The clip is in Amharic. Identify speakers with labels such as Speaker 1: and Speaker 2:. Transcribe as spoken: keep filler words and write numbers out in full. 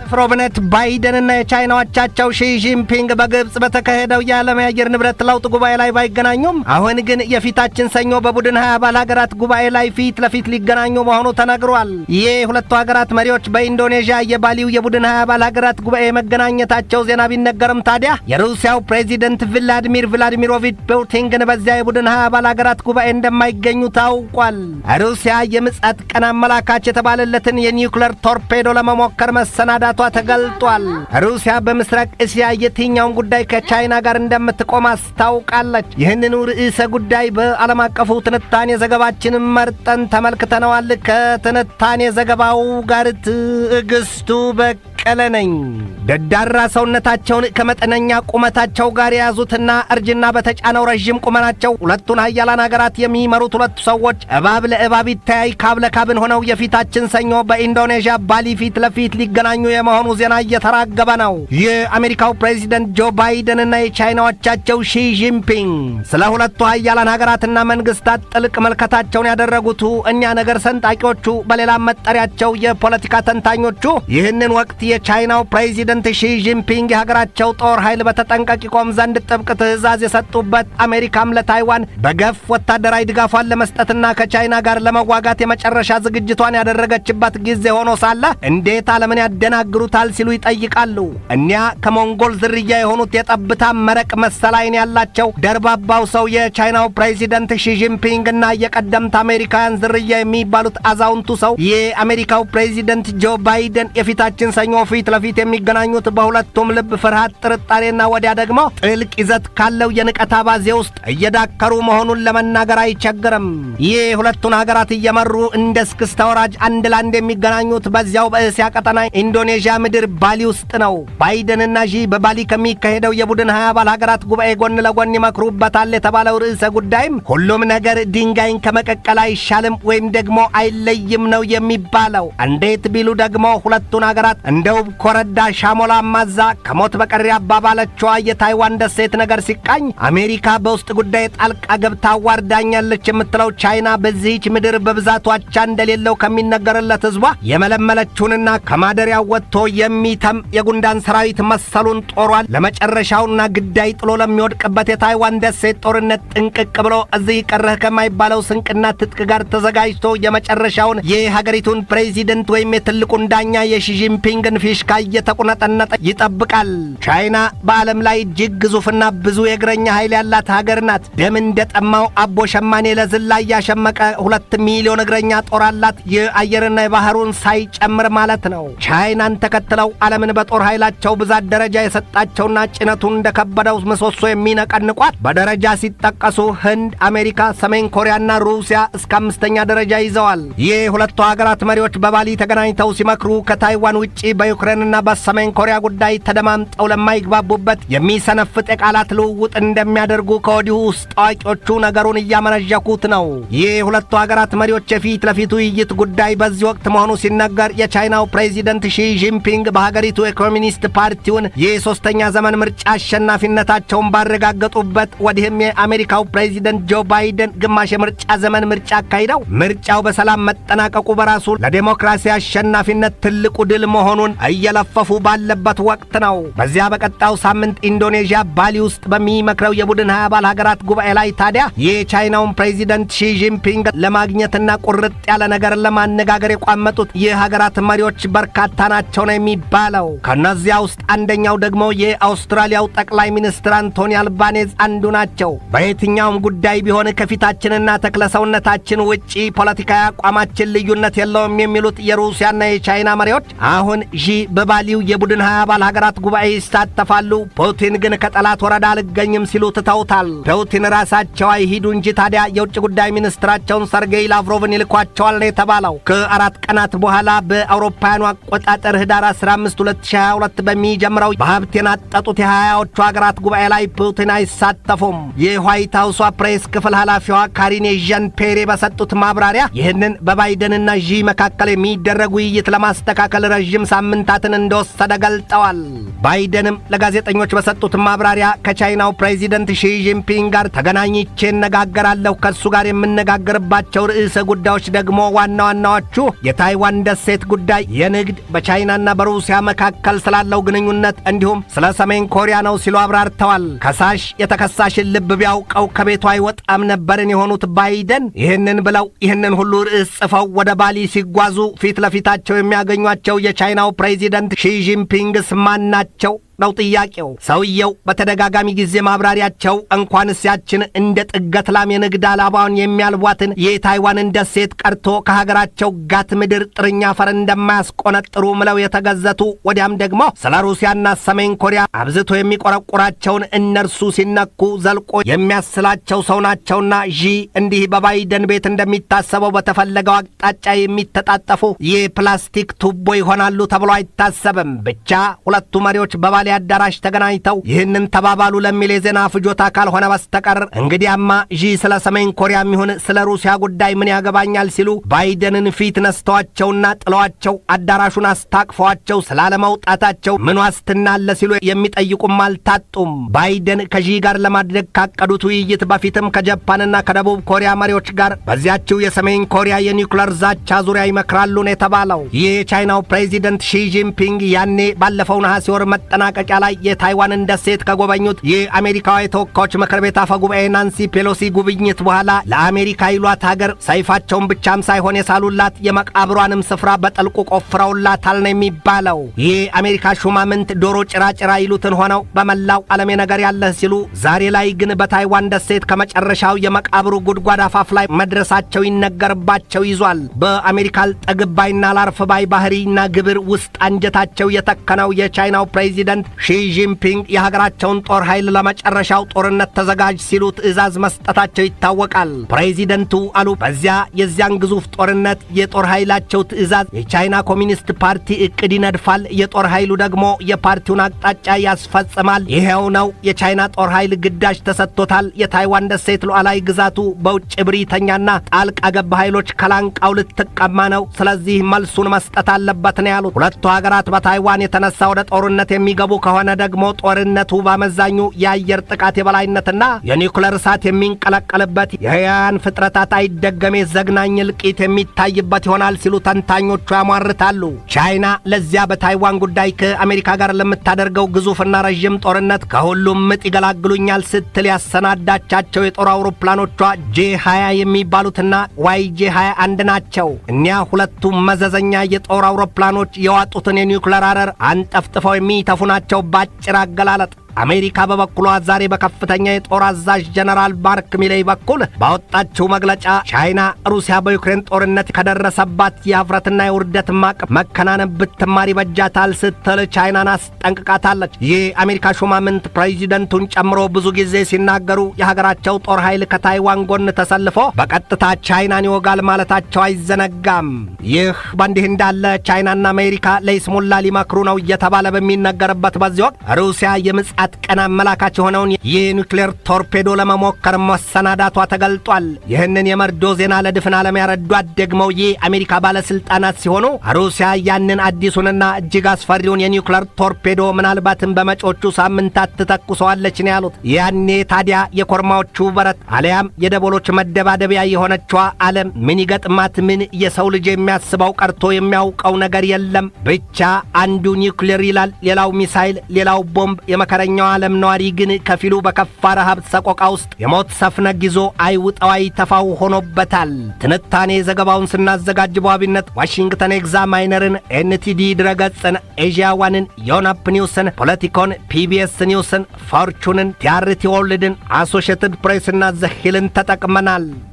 Speaker 1: ፕሬዚደንት ባይደን እና የቻይናዎቻቸው ሺ ጂንፒንግ በግብጽ በተካሄደው የዓለም የአየር ንብረት ለውጥ ጉባኤ ላይ ባይገናኙም አሁን ግን የፊታችን ሰኞ በቡድን ሀያ አባል ሀገራት ጉባኤ ላይ ፊት ለፊት ሊገናኙ መሆኑ ተነግሯል። የሁለቱ ሀገራት መሪዎች በኢንዶኔዥያ የባሊው የቡድን ሀያ አባል ሀገራት ጉባኤ መገናኘታቸው ዜና ቢነገርም ታዲያ የሩሲያው ፕሬዚደንት ቭላዲሚር ቭላዲሚሮቪች ፑቲን ግን በዚያ የቡድን ሀያ አባል ሀገራት ጉባኤ እንደማይገኙ ታውቋል። ሩሲያ የምጽአት ቀን አመላካች የተባለለትን የኒውክሌር ቶርፔዶ ለመሞከር መሰናዳቷ ተገልጧል። ሩሲያ በምስራቅ እስያ የትኛውን ጉዳይ ከቻይና ጋር እንደምትቆም አስታውቃለች። ይህንኑ ርዕሰ ጉዳይ በዓለም አቀፉ ትንታኔ ዘገባችን መርጠን ተመልክተነዋል። ከትንታኔ ዘገባው ጋር ትዕግስቱ በቀለ ነኝ። ደዳራ ሰውነታቸውን ከመጠነኛ ቁመታቸው ጋር የያዙትና እርጅና በተጫነው ረጅም ቁመናቸው ሁለቱን ሀያላን ሀገራት የሚመሩት ሁለቱ ሰዎች እባብ ለእባብ ይተያይ ካብ ለካብን ሆነው የፊታችን ሰኞ በኢንዶኔዥያ ባሊ ፊት ለፊት ሊገናኙ የመሆኑ ዜና እየተራገበ ነው። የአሜሪካው ፕሬዚደንት ጆ ባይደን እና የቻይናዎቻቸው ሺ ጂንፒንግ ስለ ሁለቱ ሀያላን ሀገራትና መንግስታት ጥልቅ መልከታቸውን ያደረጉት እኛ ነገር ሰንጣቂዎቹ በሌላም መጠሪያቸው የፖለቲካ ተንታኞቹ ይህንን ወቅት የቻይናው ፕሬዚደንት ሺ ጂንፒንግ የሀገራቸው ጦር ኃይል በተጠንቀቅ ይቆም ዘንድ ጥብቅ ትዕዛዝ የሰጡበት አሜሪካም ለታይዋን በገፍ ወታደራዊ ድጋፏን ለመስጠትና ከቻይና ጋር ለመዋጋት የመጨረሻ ዝግጅቷን ያደረገችበት ጊዜ ሆኖ ሳለ እንዴት ዓለምን ያደናግሩታል ሲሉ ይጠይቃሉ። እኒያ ከሞንጎል ዝርያ የሆኑት የጠብታ መረቅ መሰል ዓይን ያላቸው ደርባባው ሰው የቻይናው ፕሬዚደንት ሺ ጂንፒንግ እና የቀደምት አሜሪካውያን ዝርያ የሚባሉት አዛውንቱ ሰው የአሜሪካው ፕሬዚደንት ጆ ባይደን የፊታችን ሰኞ ፊት ለፊት የሚገናኙት በሁለቱም ልብ ፍርሃት፣ ጥርጣሬና ወዲያ ደግሞ ጥልቅ ይዘት ካለው የንቀት አባዜ ውስጥ እየዳከሩ መሆኑን ለመናገር አይቸግርም። ይህ ሁለቱን ሀገራት እየመሩ እንደ እስክስታ ወራጅ አንድ ላንድ የሚገናኙት በዚያው በእስያ ቀጠና ኢንዶኔዥያ ምድር ባሊ ውስጥ ነው። ባይደንና ሺ በባሊ ከሚካሄደው የቡድን ሀያ አባል ሀገራት ጉባኤ ጎን ለጎን ይመክሩበታል የተባለው ርዕሰ ጉዳይም ሁሉም ነገር ድንጋይን ከመቀቀል አይሻልም ወይም ደግሞ አይለይም ነው የሚባለው። እንዴት ቢሉ ደግሞ ሁለቱን ሀገራት እንደው ኮረዳ ሻሞላ ማዛ ከሞት በቀር ያባባለችዋ የታይዋን ደሴት ነገር ሲቃኝ አሜሪካ በውስጥ ጉዳይ ጣልቃ ገብታ ዋርዳኛለች የምትለው ቻይና በዚህች ምድር በብዛት ዋቻ እንደሌለው ከሚነገርለት ህዝቧ የመለመለችውንና ከማደሪያው ወጥቶ የሚተም የጉንዳን ሰራዊት መሰሉን ጦሯን ለመጨረሻውና ግዳይ ጥሎ ለሚወድቅበት የታይዋን ደሴት ጦርነት ጥንቅቅ ብሎ እዚህ ቀረህ ከማይባለው ስንቅና ትጥቅ ጋር ተዘጋጅቶ የመጨረሻውን የሀገሪቱን ፕሬዚደንት ወይም የትልቁን ዳኛ የሺ ጂንፒንግን ፊሽካ እየተቁነጠነጠ ይጠብቃል። ቻይና በዓለም ላይ እጅግ ግዙፍና ብዙ የእግረኛ ኃይል ያላት ሀገር ናት። ደም እንደጠማው አቦ ሸማኔ ለዝላይ ያሸመቀ ሁለት ሚሊዮን እግረኛ ጦር አላት። የአየርና የባህሩን ሳይጨምር ማለት ነው። ቻይናን ተከትለው ዓለምን በጦር ኃይላቸው ብዛት ደረጃ የሰጣቸውና ጭነቱን እንደከበደው ምሰሶ የሚነቀንቋት በደረጃ ሲጠቀሱ ህንድ፣ አሜሪካ፣ ሰሜን ኮሪያና ሩሲያ እስከ አምስተኛ ደረጃ ይዘዋል። ይህ ሁለቱ ሀገራት መሪዎች በባሊ ተገናኝተው ሲመክሩ ከታይዋን ውጪ በዩክሬንና በሰሜን ኮሪያ ጉዳይ ተደማምጠው ለማይግባቡበት የሚሰነፍጥ የቃላት ልውውጥ እንደሚያደርጉ ከወዲሁ ውስጥ አዋቂዎቹ ነገሩን እያመነዠኩት ነው። ይህ ሁለቱ ሀገራት መሪዎች የፊት ለፊት ውይይት ጉዳይ በዚህ ወቅት መሆኑ ሲነገር የቻይናው ፕሬዚደንት ሺ ጂንፒንግ በሀገሪቱ የኮሚኒስት ፓርቲውን የሶስተኛ ዘመን ምርጫ አሸናፊነታቸውን ባረጋገጡበት ወዲህም የአሜሪካው ፕሬዚደንት ጆ ባይደን ግማሽ የምርጫ ዘመን ምርጫ አካሂደው ምርጫው በሰላም መጠናቀቁ በራሱ ለዲሞክራሲ አሸናፊነት ትልቁ ድል መሆኑን እየለፈፉ ባለበት ወቅት ነው። በዚያ በቀጣው ሳምንት ኢንዶኔዥያ ባሊ ውስጥ በሚመክረው የቡድን ሀያ አባል ሀገራት ጉባኤ ላይ ታዲያ የቻይናውን ፕሬዚደንት ሺ ጂንፒንግ ለማግኘትና ቁርጥ ያለ ነገር ለማነጋገር የቋመጡት የሀገራት መሪዎች በርካታ ናቸው ነው የሚባለው። ከነዚያ ውስጥ አንደኛው ደግሞ የአውስትራሊያው ጠቅላይ ሚኒስትር አንቶኒ አልባኔዝ አንዱ ናቸው። በየትኛውም ጉዳይ ቢሆን ከፊታችንና ተክለሰውነታችን ውጪ ፖለቲካዊ አቋማችን ልዩነት የለውም የሚሉት የሩሲያና የቻይና መሪዎች አሁን ሺ በባሊው የቡድን ሀያ አባል ሀገራት ጉባኤ ይሳተፋሉ። ፑቲን ግን ከጠላት ወረዳ አልገኝም ሲሉ ትተውታል። ፑቲን ራሳቸው አይሂዱ እንጂ ታዲያ የውጭ ጉዳይ ሚኒስትራቸውን ሰርጌይ ላቭሮቭን ይልኳቸዋል ነው የተባለው። ከአራት ቀናት በኋላ በአውሮፓውያኑ አቆጣጠር ህዳር አስራ አምስት ሁለት ሺህ ሃያ ሁለት በሚጀምረው በሀብት የናጠጡት የሀያዎቹ ሀገራት ጉባኤ ላይ ፑቲን አይሳተፉም። የዋይት ሃውሷ ፕሬስ ክፍል ኃላፊዋ ካሪኔ ዣን ፔሬ በሰጡት ማብራሪያ ይህንን በባይደንና ዢ መካከል የሚደረግ ውይይት ለማስተካከል ረጅም ሳምንት ሳምንታትን እንደወሰደ ገልጠዋል። ባይደንም ለጋዜጠኞች በሰጡት ማብራሪያ ከቻይናው ፕሬዚደንት ሺ ጂንፒንግ ጋር ተገናኝቼ እነጋገራለሁ። ከሱ ጋር የምነጋገርባቸው ርዕሰ ጉዳዮች ደግሞ ዋና ዋናዎቹ የታይዋን ደሴት ጉዳይ፣ የንግድ፣ በቻይናና በሩሲያ መካከል ስላለው ግንኙነት እንዲሁም ስለ ሰሜን ኮሪያ ነው ሲሉ አብራርተዋል። ከሳሽ የተከሳሽን ልብ ቢያውቀው ከቤቱ አይወጣም ነበርን የሆኑት ባይደን ይህንን ብለው ይህንን ሁሉ ርዕስ ጽፈው ወደ ባሊ ሲጓዙ ፊት ለፊታቸው የሚያገኟቸው የቻይናው ፕሬዚደንት ሺ ጂንፒንግስ ማን ናቸው ነው ጥያቄው። ሰውየው በተደጋጋሚ ጊዜ ማብራሪያቸው እንኳንስ ያችን እንደ ጥገት ላም የንግድ አላባውን የሚያልቧትን የታይዋንን ደሴት ቀርቶ ከሀገራቸው ጋት ምድር ጥርኛ አፈር እንደማያስቆነጥሩ ምለው የተገዘቱ፣ ወዲያም ደግሞ ስለ ሩሲያና ሰሜን ኮሪያ አብዝቶ የሚቆረቁራቸውን እነርሱ ሲነኩ ዘልቆ የሚያስላቸው ሰው ናቸውና ዢ እንዲህ በባይደን ቤት እንደሚታሰበው በተፈለገው አቅጣጫ የሚተጣጠፉ የፕላስቲክ ቱቦ ይሆናሉ ተብሎ አይታሰብም። ብቻ ሁለቱ መሪዎች በባ አዳራሽ ተገናኝተው ይህንን ተባባሉ ለሚል የዜና ፍጆታ ካልሆነ በስተቀር እንግዲያማ ዢ ስለ ሰሜን ኮሪያ የሚሆን ስለ ሩሲያ ጉዳይ ምን ያገባኛል ሲሉ ባይደንን ፊት ነስተዋቸውና ጥለዋቸው አዳራሹን አስታቅፈዋቸው ስላለመውጣታቸው ምን ዋስትና አለ ሲሉ የሚጠይቁም አልታጡም። ባይደን ከዢ ጋር ለማድረግ ካቀዱት ውይይት በፊትም ከጃፓንና ከደቡብ ኮሪያ መሪዎች ጋር በዚያችው የሰሜን ኮሪያ የኒውክሌር ዛቻ ዙሪያ ይመክራሉ ነው የተባለው። ይህ የቻይናው ፕሬዚደንት ሺ ጂንፒንግ ያኔ ባለፈው ነሐሴ ወር መጠናቀቂያ ላይ የታይዋንን ደሴት ከጎበኙት የአሜሪካው የተወካዮች ምክር ቤት አፈ ጉባኤ ናንሲ ፔሎሲ ጉብኝት በኋላ ለአሜሪካ ይሏት ሀገር ሰይፋቸውን ብቻም ሳይሆን የሳሉላት የመቃብሯንም ስፍራ በጥልቁ ቆፍረውላታል ነው የሚባለው። ይህ አሜሪካ ሹማምንት ዶሮ ጭራጭራ ይሉትን ሆነው በመላው ዓለም ነገር ያለህ ሲሉ ዛሬ ላይ ግን በታይዋን ደሴት ከመጨረሻው የመቃብሩ ጉድጓድ አፋፍ ላይ መድረሳቸው ይነገርባቸው ይዟል። በአሜሪካ ጠግባይና ላርፍ ባይ ባህሪና ግብር ውስጥ አንጀታቸው የተከነው የቻይናው ፕሬዚደንት ሺ ጂንፒንግ የሀገራቸውን ጦር ኃይል ለመጨረሻው ጦርነት ተዘጋጅ ሲሉ ትዕዛዝ መስጠታቸው ይታወቃል። ፕሬዚደንቱ አሉ በዚያ የዚያን ግዙፍ ጦርነት የጦር ኃይላቸው ትዕዛዝ የቻይና ኮሚኒስት ፓርቲ እቅድ ይነድፋል፣ የጦር ኃይሉ ደግሞ የፓርቲውን አቅጣጫ ያስፈጽማል። ይሄው ነው የቻይና ጦር ኃይል ግዳጅ ተሰጥቶታል። የታይዋን ደሴት ሉዓላዊ ግዛቱ በውጭ ብሪተኛና ጣልቃ ገብ ኃይሎች ከላንቃው ልትቀማ ነው። ስለዚህ መልሱን መስጠት አለበት ነው ያሉት። ሁለቱ ሀገራት በታይዋን የተነሳ ወደ ጦርነት የሚገቡ ከሆነ ደግሞ ጦርነቱ በአመዛኙ የአየር ጥቃት የበላይነትና የኒውክሌር እሳት የሚንቀለቀልበት የሕያዋን ፍጥረታት አይደገሜ ዘግናኝ እልቂት የሚታይበት ይሆናል ሲሉ ተንታኞቹ ያሟርታሉ። ቻይና ለዚያ በታይዋን ጉዳይ ከአሜሪካ ጋር ለምታደርገው ግዙፍና ረዥም ጦርነት ከሁሉም ምጥ ይገላግሉኛል ስትል ያሰናዳቻቸው የጦር አውሮፕላኖቿ ጄ ሀያ የሚባሉትና ዋይ ጄ ሀያ አንድ ናቸው። እኒያ ሁለቱም መዘዘኛ የጦር አውሮፕላኖች የዋጡትን የኒውክሌር አረር አንጠፍጥፈው የሚተፉ ናቸው ባጭር አገላለጥ። አሜሪካ በበኩሏ ዛሬ በከፍተኛ የጦር አዛዥ ጀነራል ማርክ ሚሌይ በኩል ባወጣችው መግለጫ ቻይና ሩሲያ በዩክሬን ጦርነት ከደረሰባት የአፍረትና የውርደት ማቅ መከናነብ ብትማር ይበጃታል ስትል ቻይናን አስጠንቅቃታለች። የአሜሪካ ሹማምንት ፕሬዚደንቱን ጨምሮ ብዙ ጊዜ ሲናገሩ የሀገራቸው ጦር ኃይል ከታይዋን ጎን ተሰልፎ በቀጥታ ቻይናን ይወጋል ማለታቸው አይዘነጋም። ይህ በእንዲህ እንዳለ ቻይናና አሜሪካ ለይስሙላ ሊመክሩ ነው እየተባለ በሚነገርበት በዚህ ወቅት ሩሲያ የምጽ ቀና አመላካች የሆነውን የኒውክሌር ቶርፔዶ ለመሞከር መሰናዳቷ ተገልጧል። ይህንን የመርዶ ዜና ለድፍን ዓለም ያረዷት ደግሞ የአሜሪካ ባለስልጣናት ሲሆኑ ሩሲያ ያንን አዲሱንና እጅግ አስፈሪውን የኒውክሌር ቶርፔዶ ምናልባትም በመጪዎቹ ሳምንታት ትተኩሰዋለች ነው ያሉት። ያኔ ታዲያ የኮርማዎቹ በረት አለያም የደቦሎች መደባደቢያ የሆነችዋ ዓለም ምን ይገጥማት ምን የሰው ልጅ የሚያስበው ቀርቶ የሚያውቀው ነገር የለም። ብቻ አንዱ ኒውክሌር ይላል፣ ሌላው ሚሳይል፣ ሌላው ቦምብ። የመከረኛው ዓለም ነዋሪ ግን ከፊሉ በከፋ ረሃብ ሰቆቃ ውስጥ የሞት ሰፍነግ ይዞ አይውጣው አይተፋው ሆኖበታል። ትንታኔ ዘገባውን ስናዘጋጅ በዋቢነት ዋሽንግተን ኤግዛማይነርን፣ ኤንቲዲ ድረገጽን፣ ኤዥያ ዋንን፣ ዮናፕ ኒውስን፣ ፖለቲኮን፣ ፒቢኤስ ኒውስን፣ ፎርቹንን፣ ቲአርቲ ወርልድን፣ አሶሺየትድ ፕሬስና ዘሂልን ተጠቅመናል።